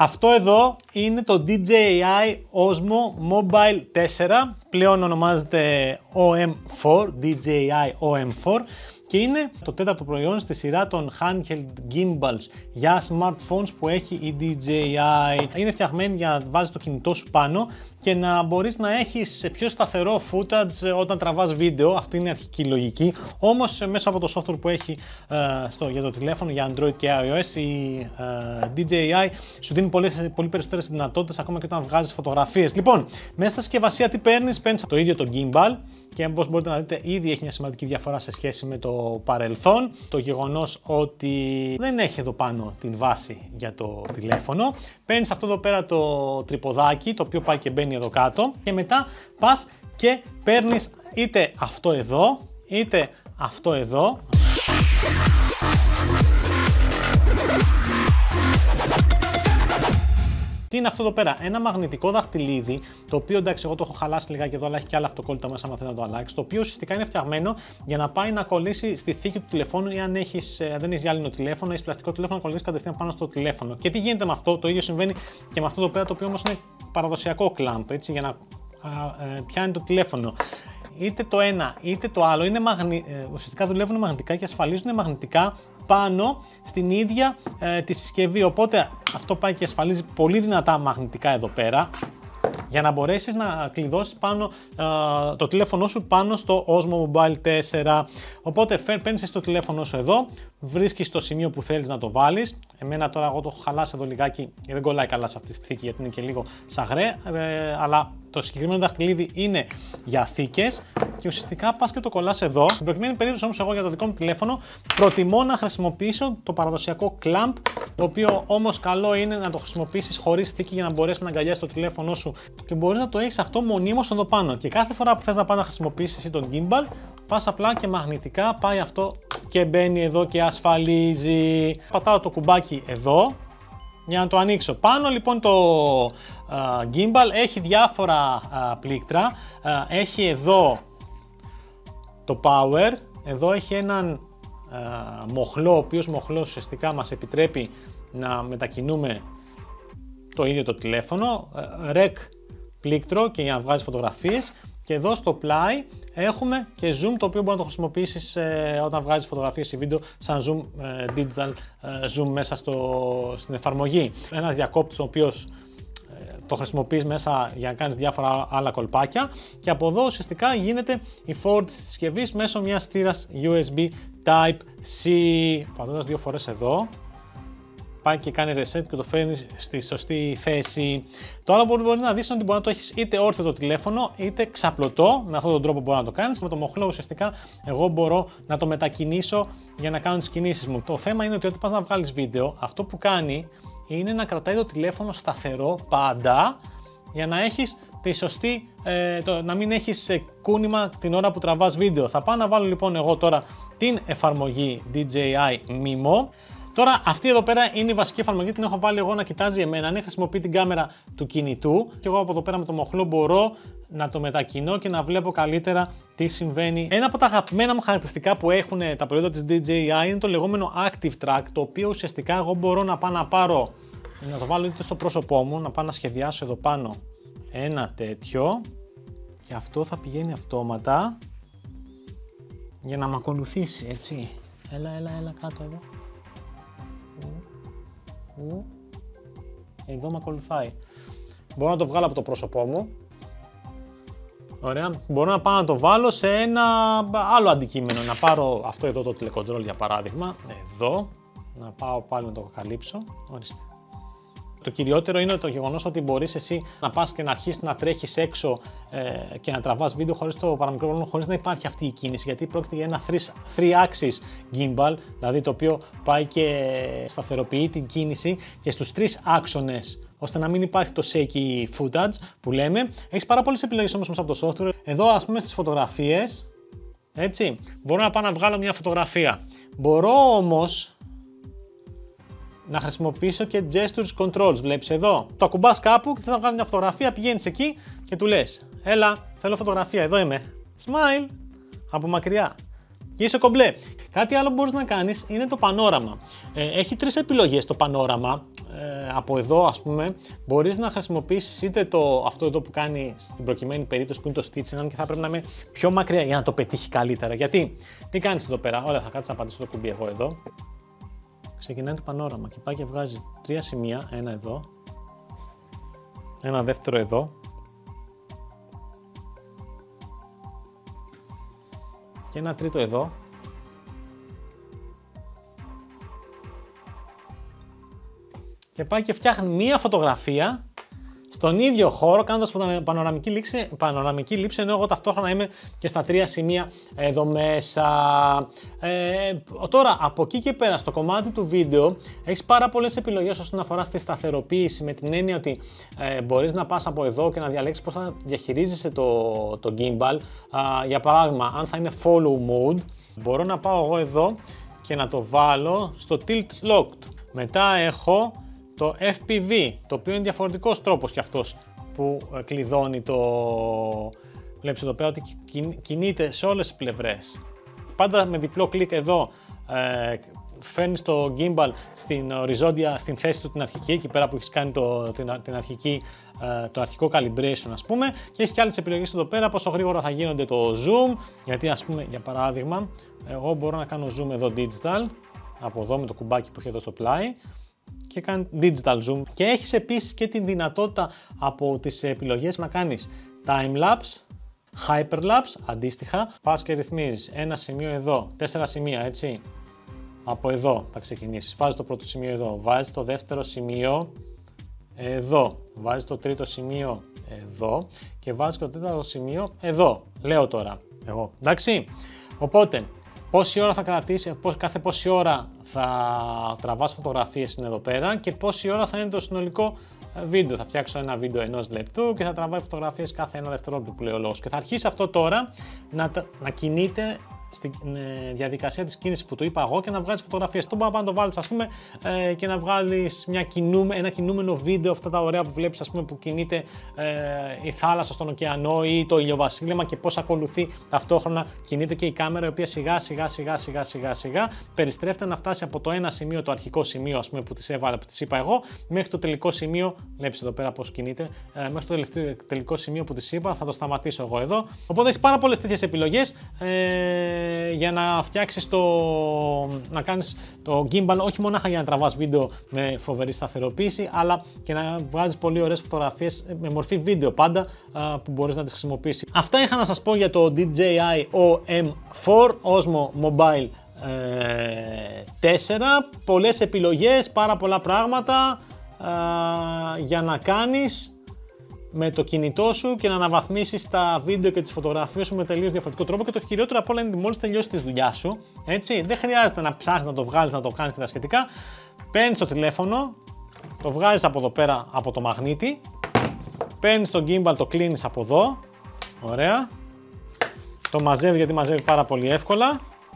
Αυτό εδώ είναι το DJI Osmo Mobile 4, πλέον ονομάζεται OM4, DJI OM4 και είναι το τέταρτο προϊόν στη σειρά των handheld gimbals για smartphones που έχει η DJI. Είναι φτιαγμένη για να βάζεις το κινητό σου πάνω και να μπορείς να έχεις πιο σταθερό footage όταν τραβάς βίντεο. Αυτή είναι η αρχική λογική. Όμως μέσα από το software που έχει για το τηλέφωνο, για Android και iOS, η DJI σου δίνει πολύ περισσότερες δυνατότητες ακόμα και όταν βγάζεις φωτογραφίες. Λοιπόν, μέσα στα συσκευασία τι παίρνεις? Παίρνεις το ίδιο το gimbal και όπως μπορείτε να δείτε ήδη έχει μια σημαντική διαφορά σε σχέση με το παρελθόν. Το γεγονός ότι δεν έχει εδώ πάνω την βάση για το τηλέφωνο. Παίρνεις αυτό εδώ πέρα το τρυποδάκι, το οποίο πάει και μπαίνει εδώ κάτω και μετά πας και παίρνεις είτε αυτό εδώ είτε αυτό εδώ. Τι είναι αυτό εδώ πέρα? Ένα μαγνητικό δαχτυλίδι, το οποίο εντάξει, εγώ το έχω χαλάσει λιγάκι εδώ, αλλά έχει και άλλα αυτοκόλλητα μέσα. Αν θέλει να το αλλάξει, το οποίο ουσιαστικά είναι φτιαγμένο για να πάει να κολλήσει στη θήκη του τηλεφώνου ή αν δεν έχει γυάλινο τηλέφωνο, έχει πλαστικό τηλέφωνο, να κολλήσει κατευθείαν πάνω στο τηλέφωνο. Και τι γίνεται με αυτό? Το ίδιο συμβαίνει και με αυτό εδώ πέρα, το οποίο όμως είναι παραδοσιακό κλαμπ, έτσι, για να πιάνει το τηλέφωνο. Είτε το ένα είτε το άλλο είναι ουσιαστικά δουλεύουν μαγνητικά και ασφαλίζουν μαγνητικά πάνω στην ίδια τη συσκευή. Οπότε αυτό πάει και ασφαλίζει πολύ δυνατά μαγνητικά εδώ πέρα για να μπορέσεις να κλειδώσεις πάνω το τηλέφωνο σου πάνω στο Osmo Mobile 4. Οπότε παίρνεις το τηλέφωνο σου εδώ, βρίσκεις το σημείο που θέλεις να το βάλεις. Εμένα τώρα εγώ το έχω χαλάσει εδώ λιγάκι και δεν κολλάει καλά σε αυτή τη θήκη γιατί είναι και λίγο σαγρέ, αλλά το συγκεκριμένο δαχτυλίδι είναι για θήκες και ουσιαστικά πας και το κολλάς εδώ. Στην προκειμένη περίπτωση όμως εγώ για το δικό μου τηλέφωνο προτιμώ να χρησιμοποιήσω το παραδοσιακό clamp, το οποίο όμως καλό είναι να το χρησιμοποιήσεις χωρίς θήκη για να μπορέσεις να αγκαλιάσεις το τηλέφωνό σου και μπορείς να το έχεις αυτό μονίμως εδώ πάνω. Και κάθε φορά που θες να πας να χρησιμοποιήσεις εσύ τον gimbal, πας απλά και μαγνητικά πάει αυτό και μπαίνει εδώ και ασφαλίζει. Πατάω το κουμπάκι εδώ για να το ανοίξω. Πάνω λοιπόν το gimbal έχει διάφορα πλήκτρα. Έχει εδώ το power, εδώ έχει έναν μοχλό, ο οποίος μοχλός ουσιαστικά μας επιτρέπει να μετακινούμε το ίδιο το τηλέφωνο, rec πλήκτρο και για να βγάζει φωτογραφίες. Και εδώ στο πλάι έχουμε και zoom, το οποίο μπορεί να το χρησιμοποιήσεις όταν βγάζεις φωτογραφίες ή βίντεο σαν zoom, digital zoom μέσα στην εφαρμογή. Ένας διακόπτης ο οποίος το χρησιμοποιείς μέσα για να κάνεις διάφορα άλλα κολπάκια και από εδώ ουσιαστικά γίνεται η φόρτιση της συσκευής μέσω μιας θύρας USB Type-C. Πατώντας δύο φορές εδώ, πάει και κάνει reset και το φέρνει στη σωστή θέση. Το άλλο που μπορεί να δεις είναι ότι μπορεί να το έχεις είτε όρθιο το τηλέφωνο είτε ξαπλωτό. Με αυτόν τον τρόπο μπορεί να το κάνεις. Με το μοχλό ουσιαστικά εγώ μπορώ να το μετακινήσω για να κάνω τις κινήσεις μου. Το θέμα είναι ότι όταν πας να βγάλεις βίντεο, αυτό που κάνει είναι να κρατάει το τηλέφωνο σταθερό πάντα για να έχεις τη σωστή, να μην έχεις κούνημα την ώρα που τραβάς βίντεο. Θα πάω να βάλω λοιπόν εγώ τώρα την εφαρμογή DJI Mimo. Τώρα αυτή εδώ πέρα είναι η βασική εφαρμογή, την έχω βάλει εγώ να κοιτάζει εμένα, αν χρησιμοποιεί την κάμερα του κινητού και εγώ από εδώ πέρα με το μοχλό μπορώ να το μετακινώ και να βλέπω καλύτερα τι συμβαίνει. Ένα από τα αγαπημένα μου χαρακτηριστικά που έχουν τα προϊόντα της DJI είναι το λεγόμενο Active Track, το οποίο ουσιαστικά εγώ μπορώ να πάω να πάρω, να το βάλω είτε στο πρόσωπό μου, να πάω να σχεδιάσω εδώ πάνω ένα τέτοιο και αυτό θα πηγαίνει αυτόματα για να με ακολουθήσει, έτσι. Έλα κάτω εδώ. Εδώ με ακολουθάει. Μπορώ να το βγάλω από το πρόσωπό μου. Ωραία. Μπορώ να πάω να το βάλω σε ένα άλλο αντικείμενο. Να πάρω αυτό εδώ το τηλεκοντρόλ για παράδειγμα. Εδώ. Να πάω πάλι να το καλύψω. Ορίστε. Το κυριότερο είναι το γεγονός ότι μπορείς εσύ να πας και να αρχίσεις να τρέχεις έξω και να τραβάς βίντεο χωρίς το παραμικρό πρόβλημα, χωρίς να υπάρχει αυτή η κίνηση. Γιατί πρόκειται για ένα 3-axis gimbal, δηλαδή το οποίο πάει και σταθεροποιεί την κίνηση και στους 3 άξονες, ώστε να μην υπάρχει το shaky footage που λέμε. Έχεις πάρα πολλές επιλογές όμως μέσα από το software. Εδώ, ας πούμε, στις φωτογραφίες, έτσι, μπορώ να πάω να βγάλω μια φωτογραφία. Μπορώ όμως να χρησιμοποιήσω και gestures controls. Βλέπεις εδώ, το ακουμπάς κάπου και θες να βγάλεις μια φωτογραφία, πηγαίνεις εκεί και του λες έλα, θέλω φωτογραφία, εδώ είμαι. Smile, από μακριά. και είσαι κομπλέ. Κάτι άλλο που μπορείς να κάνεις είναι το πανόραμα. Έχει 3 επιλογές το πανόραμα. Από εδώ, ας πούμε, μπορείς να χρησιμοποιήσεις είτε αυτό εδώ που κάνει στην προκειμένη περίπτωση που είναι το stitching, αν και θα πρέπει να είμαι πιο μακριά για να το πετύχει καλύτερα. Γιατί, τι κάνεις εδώ πέρα? Ωραία, θα κάτσεις να πατήσω το κουμπί εγώ εδώ. Ξεκινάει το πανόραμα και πάει και βγάζει 3 σημεία, ένα εδώ, ένα δεύτερο εδώ και ένα τρίτο εδώ. Και πάει και φτιάχνει μία φωτογραφία στον ίδιο χώρο, κάνοντας πανοραμική λήψη, ενώ εγώ ταυτόχρονα είμαι και στα 3 σημεία εδώ μέσα. Τώρα, από εκεί και πέρα, στο κομμάτι του βίντεο, έχεις πάρα πολλές επιλογές όσον αφορά στη σταθεροποίηση, με την έννοια ότι μπορείς να πας από εδώ και να διαλέξεις πώς θα διαχειρίζεσαι το gimbal. Για παράδειγμα, αν θα είναι follow mode, μπορώ να πάω εγώ εδώ και να το βάλω στο tilt locked. Μετά έχω το FPV, το οποίο είναι διαφορετικός τρόπος κι αυτός που κλειδώνει το... Βλέπεις εδώ πέρα ότι κινείται σε όλες τις πλευρές. Πάντα με διπλό κλικ εδώ φέρνεις το gimbal στην οριζόντια, στην θέση του την αρχική, εκεί πέρα που έχεις κάνει το αρχικό calibration, ας πούμε, και έχεις και άλλες επιλογές εδώ πέρα, πόσο γρήγορα θα γίνονται το zoom, γιατί, ας πούμε, για παράδειγμα, εγώ μπορώ να κάνω zoom εδώ digital, από εδώ με το κουμπάκι που έχει εδώ στο πλάι, και κάνει digital zoom. Και έχεις επίσης και τη δυνατότητα από τις επιλογές να κάνεις time-lapse, hyperlapse, αντίστοιχα. Πας και ρυθμίζεις ένα σημείο εδώ, 4 σημεία, έτσι. Από εδώ θα ξεκινήσεις. Βάζεις το πρώτο σημείο εδώ, βάζεις το δεύτερο σημείο εδώ, βάζεις το τρίτο σημείο εδώ και βάζεις και το τέταρτο σημείο εδώ. Λέω τώρα εγώ, εντάξει. Οπότε, πόση ώρα θα κρατήσει, κάθε πόση ώρα θα τραβάς φωτογραφίες είναι εδώ πέρα και πόση ώρα θα είναι το συνολικό βίντεο. Θα φτιάξω ένα βίντεο 1 λεπτού και θα τραβάει φωτογραφίες κάθε 1 δευτερόλεπτο που λέει ο λόγος. Και θα αρχίσει αυτό τώρα να κινείται στη διαδικασία της κίνησης που του είπα εγώ και να βγάλεις φωτογραφίες. Το μπορεί να το βάλεις, ας πούμε, και να βγάλεις ένα κινούμενο βίντεο, αυτά τα ωραία που βλέπεις, ας πούμε, που κινείται η θάλασσα στον ωκεανό ή το ηλιοβασίλεμα και πώς ακολουθεί ταυτόχρονα κινείται και η κάμερα, η οποία σιγά περιστρέφεται να φτάσει από το ένα σημείο, το αρχικό σημείο, ας πούμε, που τις είπα εγώ, μέχρι το τελικό σημείο. Βλέπεις εδώ πέρα πώς κινείται, μέχρι το τελικό σημείο που τις είπα. Θα το σταματήσω εγώ εδώ. Οπότε έχεις πάρα πολλές τέτοιες επιλογές για να φτιάξεις να κάνεις το gimbal όχι μονάχα για να τραβάς βίντεο με φοβερή σταθεροποίηση, αλλά και να βγάζεις πολύ ωραίες φωτογραφίες με μορφή βίντεο πάντα που μπορείς να τις χρησιμοποιήσεις. Αυτά είχα να σας πω για το DJI OM4 Osmo Mobile 4. Πολλές επιλογές, πάρα πολλά πράγματα για να κάνεις με το κινητό σου και να αναβαθμίσεις τα βίντεο και τις φωτογραφίες σου με τελείως διαφορετικό τρόπο. Και το χειρότερο απ' όλα είναι ότι μόλις τελειώσεις τη δουλειά σου, έτσι, δεν χρειάζεται να ψάχνεις να το βγάλεις, να το κάνεις και τα σχετικά. Παίρνεις το τηλέφωνο, το βγάζεις από εδώ πέρα από το μαγνήτη, παίρνεις το gimbal, το κλείνεις από εδώ, ωραία, το μαζεύει γιατί μαζεύει πάρα πολύ εύκολα.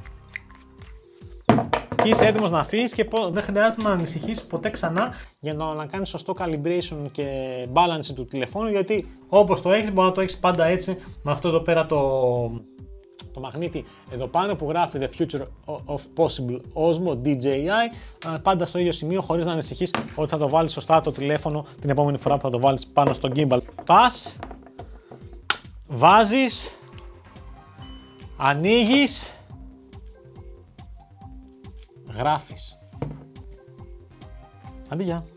Και είσαι έτοιμος να φύγεις και δεν χρειάζεται να ανησυχήσεις ποτέ ξανά για να κάνεις σωστό calibration και balance του τηλεφώνου, γιατί όπως το έχεις μπορεί να το έχεις πάντα έτσι, με αυτό εδώ πέρα το μαγνήτη εδώ πάνω που γράφει The Future of Possible Osmo DJI, πάντα στο ίδιο σημείο, χωρίς να ανησυχείς ότι θα το βάλεις σωστά το τηλέφωνο την επόμενη φορά που θα το βάλεις πάνω στο gimbal. Πας, βάζεις, ανοίγεις, γράφεις. Αντί γεια.